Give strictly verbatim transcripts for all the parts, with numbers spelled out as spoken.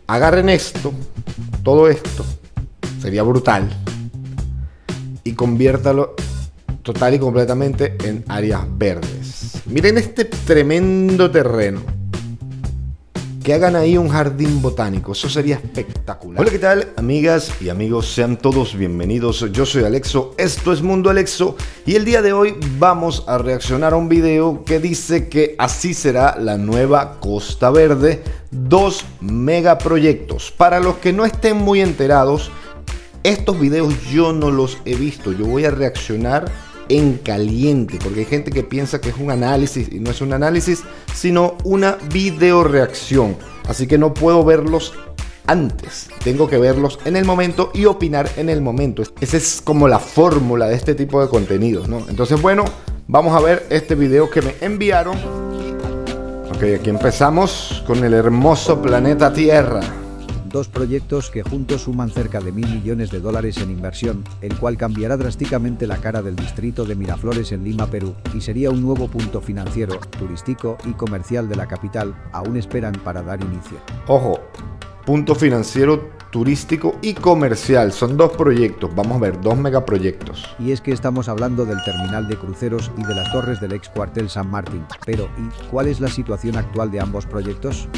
agarren esto, todo esto, sería brutal, y conviértalo total y completamente en áreas verdes. Miren este tremendo terreno. Que hagan ahí un jardín botánico, eso sería espectacular. Hola, ¿qué tal, amigas y amigos? Sean todos bienvenidos. Yo soy Alexo, esto es Mundo Alexo, y el día de hoy vamos a reaccionar a un video que dice que así será la nueva Costa Verde. Dos megaproyectos. Para los que no estén muy enterados, estos videos yo no los he visto. Yo voy a reaccionar en caliente, porque hay gente que piensa que es un análisis y no es un análisis, sino una video reacción. Así que no puedo verlos antes, tengo que verlos en el momento y opinar en el momento. Esa es como la fórmula de este tipo de contenidos, ¿no? Entonces, bueno, vamos a ver este video que me enviaron. Ok, aquí empezamos con el hermoso planeta Tierra. Dos proyectos que juntos suman cerca de mil millones de dólares en inversión, el cual cambiará drásticamente la cara del distrito de Miraflores en Lima, Perú, y sería un nuevo punto financiero, turístico y comercial de la capital. Aún esperan para dar inicio. Ojo, punto financiero, turístico y comercial, son dos proyectos, vamos a ver, dos megaproyectos. Y es que estamos hablando del terminal de cruceros y de las torres del ex cuartel San Martín. Pero, ¿y cuál es la situación actual de ambos proyectos?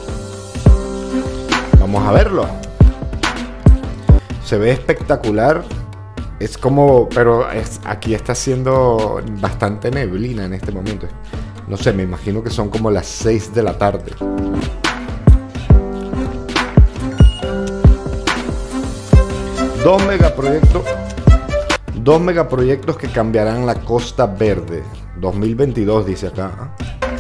Vamos a verlo. Se ve espectacular. Es como, pero es, aquí está haciendo bastante neblina en este momento. No sé, me imagino que son como las seis de la tarde. Dos megaproyectos. Dos megaproyectos que cambiarán la Costa Verde. dos mil veintidós dice acá.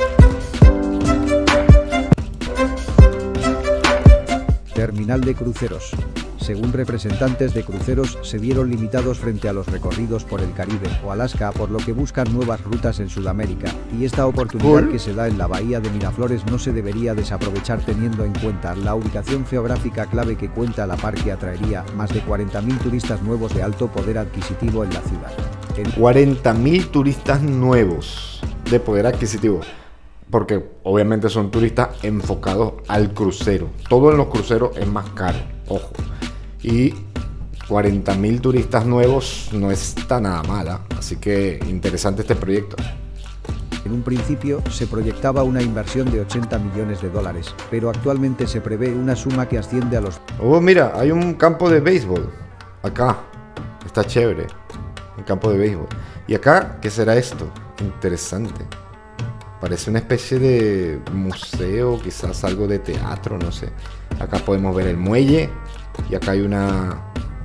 Terminal de cruceros. Según representantes de cruceros, se vieron limitados frente a los recorridos por el Caribe o Alaska, por lo que buscan nuevas rutas en Sudamérica, y esta oportunidad cool. que se da en la bahía de Miraflores no se debería desaprovechar, teniendo en cuenta la ubicación geográfica clave que cuenta, a la par que atraería más de cuarenta mil turistas nuevos de alto poder adquisitivo en la ciudad. En... cuarenta mil turistas nuevos de poder adquisitivo. Porque obviamente son turistas enfocados al crucero. Todo en los cruceros es más caro, ojo. Y cuarenta mil turistas nuevos no está nada mala. Así que interesante este proyecto. En un principio se proyectaba una inversión de ochenta millones de dólares, pero actualmente se prevé una suma que asciende a los... Oh, mira, hay un campo de béisbol. Acá, está chévere. Un campo de béisbol. ¿Y acá qué será esto? Interesante. Parece una especie de museo, quizás algo de teatro, no sé. Acá podemos ver el muelle y acá hay una...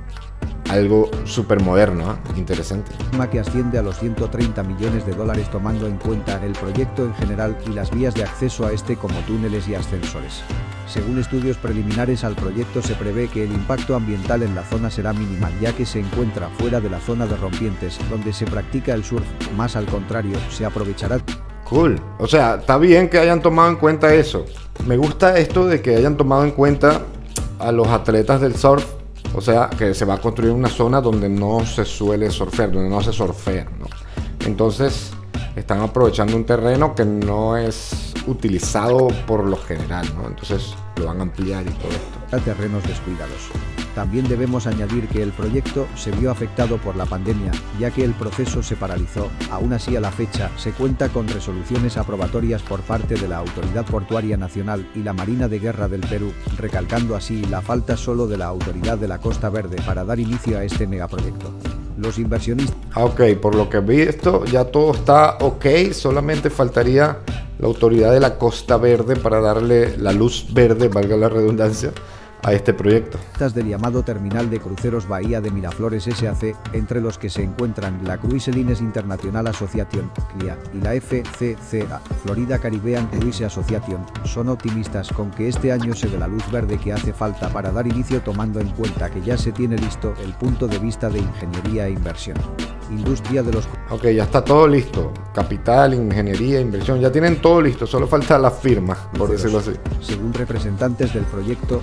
algo súper moderno, ¿eh? Interesante. Que asciende a los ciento treinta millones de dólares, tomando en cuenta el proyecto en general y las vías de acceso a este como túneles y ascensores. Según estudios preliminares al proyecto, se prevé que el impacto ambiental en la zona será minimal, ya que se encuentra fuera de la zona de rompientes, donde se practica el surf. Más al contrario, se aprovechará... Cool, o sea, está bien que hayan tomado en cuenta eso. Me gusta esto de que hayan tomado en cuenta a los atletas del surf. O sea, que se va a construir una zona donde no se suele surfear, donde no se surfea, ¿no? Entonces, están aprovechando un terreno que no es utilizado por lo general, ¿no? Entonces, lo van a ampliar y todo esto. A terrenos descuidados. También debemos añadir que el proyecto se vio afectado por la pandemia, ya que el proceso se paralizó. Aún así, a la fecha, se cuenta con resoluciones aprobatorias por parte de la Autoridad Portuaria Nacional y la Marina de Guerra del Perú, recalcando así la falta solo de la Autoridad de la Costa Verde para dar inicio a este megaproyecto. Los inversionistas... Ok, por lo que he visto, ya todo está ok, solamente faltaría la Autoridad de la Costa Verde para darle la luz verde, valga la redundancia, a este proyecto. Del llamado Terminal de Cruceros Bahía de Miraflores S A C, entre los que se encuentran la Cruise Lines International Association, C L I A, y la F C C A, Florida Caribbean Cruise Association, son optimistas con que este año se dé la luz verde que hace falta para dar inicio, tomando en cuenta que ya se tiene listo el punto de vista de ingeniería e inversión. Industria de los... Ok, ya está todo listo. Capital, ingeniería, inversión, ya tienen todo listo, solo falta la firma, por decirlo así. Según representantes del proyecto, se espera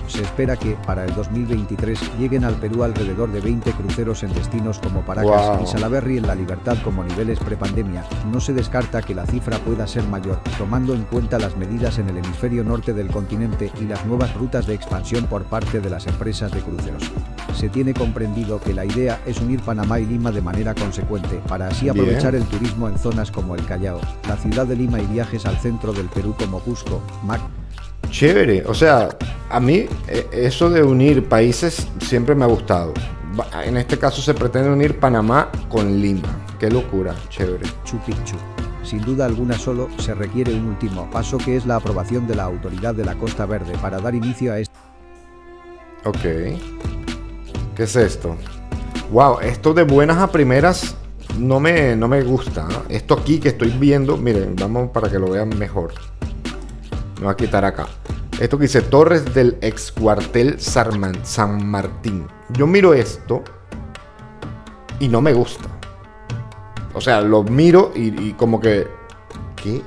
espera que, para el dos mil veintitrés, lleguen al Perú alrededor de veinte cruceros en destinos como Paracas wow. y Salaberry en La Libertad como niveles prepandemia. No se descarta que la cifra pueda ser mayor, tomando en cuenta las medidas en el hemisferio norte del continente y las nuevas rutas de expansión por parte de las empresas de cruceros. Se tiene comprendido que la idea es unir Panamá y Lima de manera consecuente, para así aprovechar Bien. el turismo en zonas como el Callao, la ciudad de Lima y viajes al centro del Perú como Cusco, Mac. Chévere, o sea, a mí eso de unir países siempre me ha gustado. En este caso se pretende unir Panamá con Lima. Qué locura, chévere. Machu Picchu. Sin duda alguna solo se requiere un último paso, que es la aprobación de la Autoridad de la Costa Verde para dar inicio a este. Ok. ¿Qué es esto? Wow, esto de buenas a primeras no me, no me gusta. ¿eh? Esto aquí que estoy viendo, miren, vamos para que lo vean mejor. Me voy a quitar acá. Esto que dice Torres del ex cuartel San Martín. Yo miro esto y no me gusta. O sea, lo miro y, y como que... ¿Qué?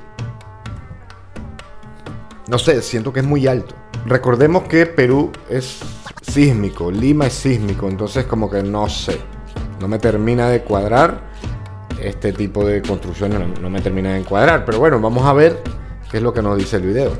No sé, siento que es muy alto. Recordemos que Perú es sísmico, Lima es sísmico, entonces como que no sé. No me termina de cuadrar. Este tipo de construcciones no, no me termina de encuadrar. Pero bueno, vamos a ver qué es lo que nos dice el video.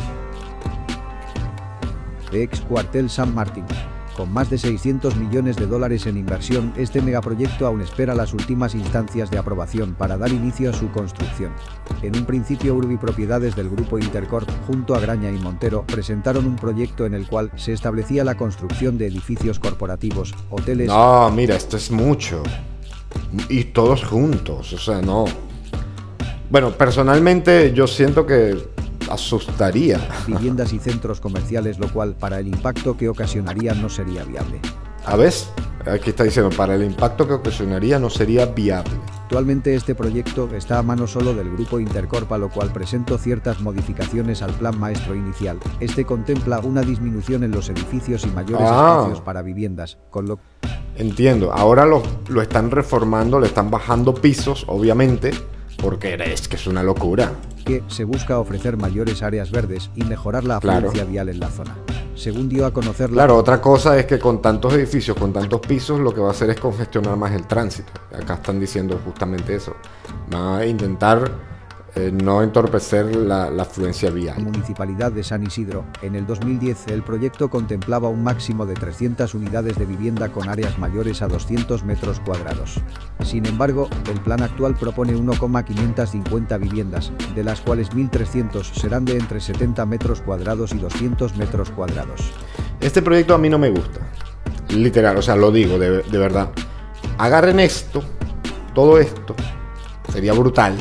Ex cuartel San Martín. Con más de seiscientos millones de dólares en inversión, este megaproyecto aún espera las últimas instancias de aprobación para dar inicio a su construcción. En un principio, Urbipropiedades del grupo Intercorp, junto a Graña y Montero, presentaron un proyecto en el cual se establecía la construcción de edificios corporativos, hoteles... No, mira, esto es mucho. Y todos juntos, o sea, no. Bueno, personalmente yo siento que asustaría. Viviendas y centros comerciales, lo cual para el impacto que ocasionaría no sería viable. ¿A ver? Aquí está diciendo, para el impacto que ocasionaría no sería viable. Actualmente este proyecto está a mano solo del grupo Intercorp, a lo cual presentó ciertas modificaciones al plan maestro inicial. Este contempla una disminución en los edificios y mayores ah. espacios para viviendas, con lo... Entiendo, ahora lo, lo están reformando, le están bajando pisos, obviamente, porque es que es una locura. Que se busca ofrecer mayores áreas verdes y mejorar la afluencia claro. vial en la zona. Según dio a conocer la... Claro, otra cosa es que con tantos edificios, con tantos pisos, lo que va a hacer es congestionar más el tránsito. Acá están diciendo justamente eso. Va a intentar eh, no entorpecer la, la afluencia vial. Municipalidad de San Isidro. En el dos mil diez el proyecto contemplaba un máximo de trescientas unidades de vivienda con áreas mayores a doscientos metros cuadrados. Sin embargo, el plan actual propone uno coma quinientas cincuenta viviendas, de las cuales mil trescientos serán de entre setenta metros cuadrados y doscientos metros cuadrados. Este proyecto a mí no me gusta. Literal, o sea, lo digo de, de verdad. Agarren esto, todo esto, sería brutal,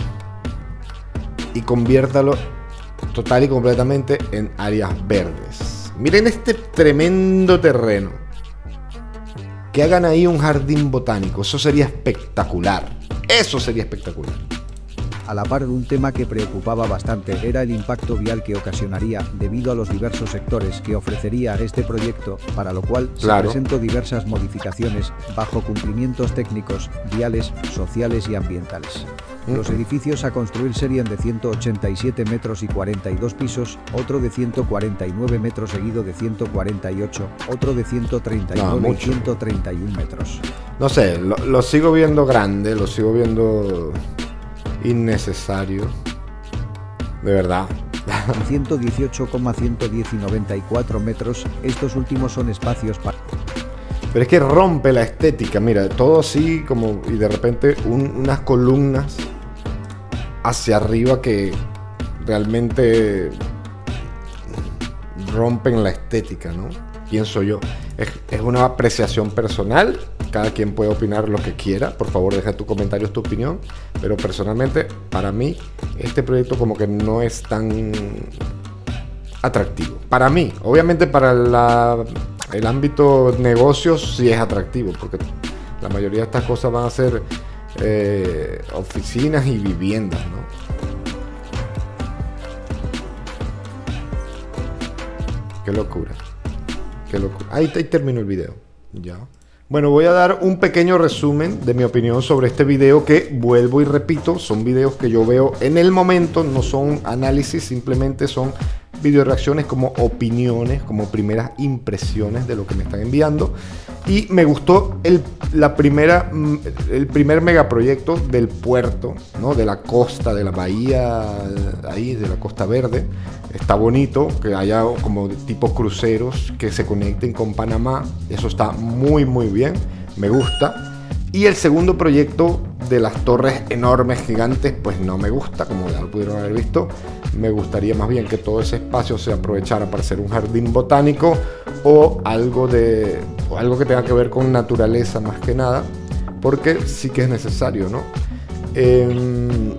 y conviértalo total y completamente en áreas verdes. Miren este tremendo terreno. Que hagan ahí un jardín botánico. Eso sería espectacular. Eso sería espectacular. A la par de un tema que preocupaba bastante era el impacto vial que ocasionaría debido a los diversos sectores que ofrecería este proyecto, para lo cual claro. se presentó diversas modificaciones bajo cumplimientos técnicos, viales, sociales y ambientales. Los edificios a construir serían de ciento ochenta y siete metros y cuarenta y dos pisos, otro de ciento cuarenta y nueve metros seguido de ciento cuarenta y ocho, otro de ciento treinta y nueve no, y ciento treinta y uno metros. No sé, lo, lo sigo viendo grande, lo sigo viendo innecesario. De verdad. ciento dieciocho coma ciento diez y noventa y cuatro metros, estos últimos son espacios para... Pero es que rompe la estética, mira, todo así como y de repente un, unas columnas hacia arriba que realmente rompen la estética, ¿no? Pienso yo. Es, es una apreciación personal, cada quien puede opinar lo que quiera, por favor deja tu comentario, tu opinión, pero personalmente para mí este proyecto como que no es tan atractivo. Para mí, obviamente para la... el ámbito negocios sí es atractivo, porque la mayoría de estas cosas van a ser eh, oficinas y viviendas, ¿no? Qué locura. Qué locura. Ahí, ahí terminó el video. Ya. Bueno, voy a dar un pequeño resumen de mi opinión sobre este video, que vuelvo y repito, son videos que yo veo en el momento, no son análisis, simplemente son video reacciones como opiniones, como primeras impresiones de lo que me están enviando. Y me gustó el, la primera, el primer megaproyecto del puerto, ¿no? De la costa, de la bahía, ahí, de la Costa Verde. Está bonito que haya como tipo cruceros que se conecten con Panamá. Eso está muy, muy bien. Me gusta. Y el segundo proyecto de las torres enormes, gigantes, pues no me gusta, como ya lo pudieron haber visto. Me gustaría más bien que todo ese espacio se aprovechara para hacer un jardín botánico o algo, de, o algo que tenga que ver con naturaleza más que nada, porque sí que es necesario, ¿no? Eh,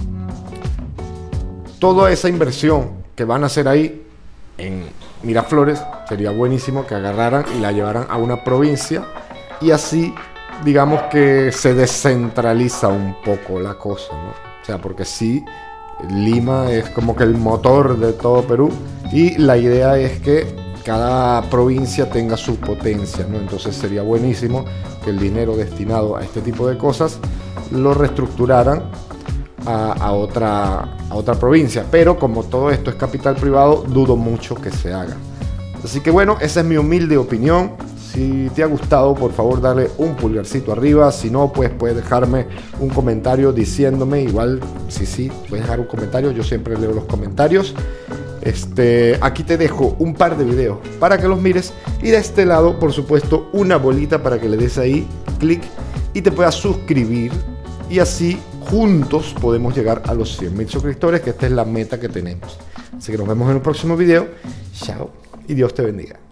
toda esa inversión que van a hacer ahí en Miraflores, sería buenísimo que agarraran y la llevaran a una provincia y así, digamos que se descentraliza un poco la cosa, ¿no? O sea, porque sí, Lima es como que el motor de todo Perú y la idea es que cada provincia tenga su potencia, ¿no? Entonces sería buenísimo que el dinero destinado a este tipo de cosas lo reestructuraran a, a, otra, a otra provincia, pero como todo esto es capital privado, dudo mucho que se haga. Así que bueno, esa es mi humilde opinión. Si te ha gustado, por favor dale un pulgarcito arriba. Si no, pues puedes dejarme un comentario diciéndome. Igual, si sí, puedes dejar un comentario. Yo siempre leo los comentarios. Este, aquí te dejo un par de videos para que los mires. Y de este lado, por supuesto, una bolita para que le des ahí clic y te puedas suscribir. Y así, juntos, podemos llegar a los cien mil suscriptores, que esta es la meta que tenemos. Así que nos vemos en el próximo video. Chao y Dios te bendiga.